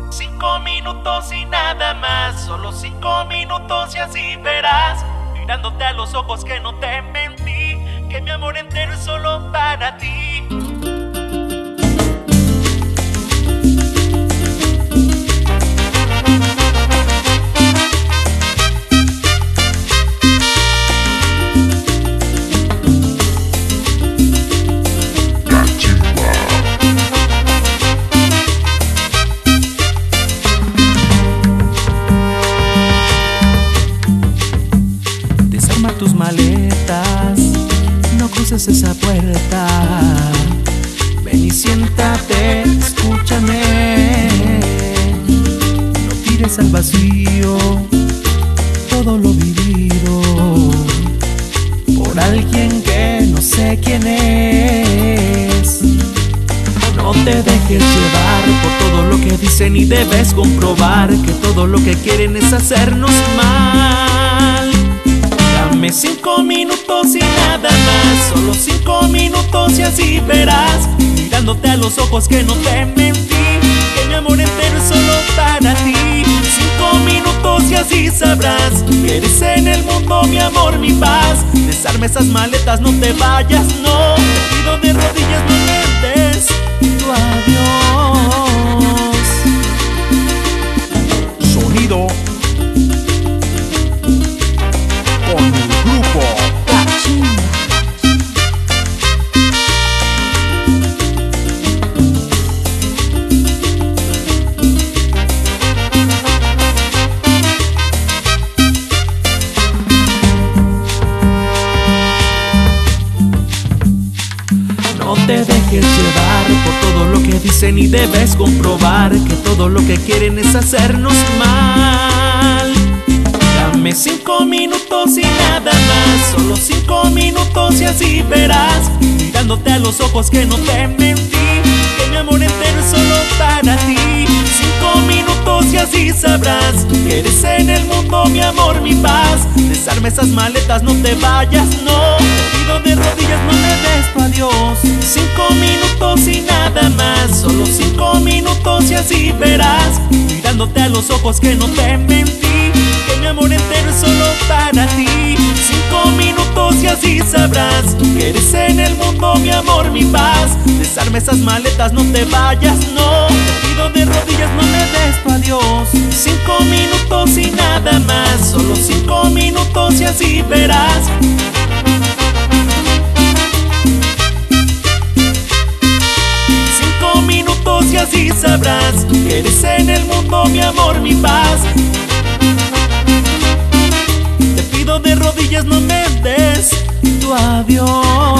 5 minutos y nada más, solo 5 minutos y así verás, mirándote a los ojos que no te mentí, que mi amor entero es solo para ti. Tus maletas, no cruces esa puerta. Ven y siéntate, escúchame. No tires al vacío todo lo vivido por alguien que no sé quién es. No te dejes llevar por todo lo que dicen y debes comprobar que todo lo que quieren es hacernos mal. Dame 5 minutos y nada más, solo 5 minutos y así verás, mirándote a los ojos que no te mentí, que mi amor entero es solo para ti. 5 minutos y así sabrás que eres en el mundo mi amor, mi paz. Desarme esas maletas, no te vayas, no. Te pido de rodillas, no me des tu adiós. Sonido con el grupo Cachimba. No te dejes llevar por todo lo que dicen y debes comprobar que todo lo que quieren es hacernos mal. Dame 5 minutos y nada más, solo 5 minutos y así verás, mirándote a los ojos que no te mentí, que mi amor entero es solo para ti. 5 minutos y así sabrás que eres en el mundo mi amor, mi paz. Desarme esas maletas, no te vayas, no. Te pido de rodillas, no me des tu adiós. 5 minutos y nada más, solo 5 minutos y así verás, mirándote a los ojos que no te mentí, que mi amor entero es solo para ti. 5 minutos y así sabrás que eres en el mundo mi amor, mi paz. Desarme esas maletas, no te vayas, no. Te pido de rodillas, no me des tu adiós. 5 minutos y nada más, solo 5 minutos y así verás. 5 minutos y así sabrás que eres en el mundo mi amor, mi paz. De rodillas, no me des tu adiós.